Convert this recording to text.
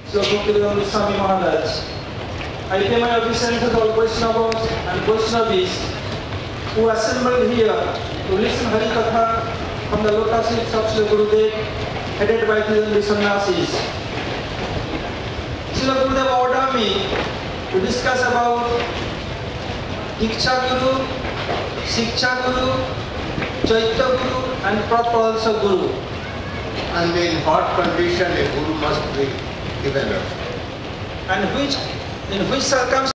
So Bhaktivedanta Swami Maharaj. I pay my obeisance to all Vaishnavas and Vaishnavis who assembled here to listen Hari Katha from the lotus feet of Srila Gurudev, headed by the Sannyasis. Srila Gurudev ordered me to discuss about Diksha Guru, Shiksha Guru, Chaitya Guru and Pratpalsa Guru. And in what condition a Guru must be developed. And in which circumstances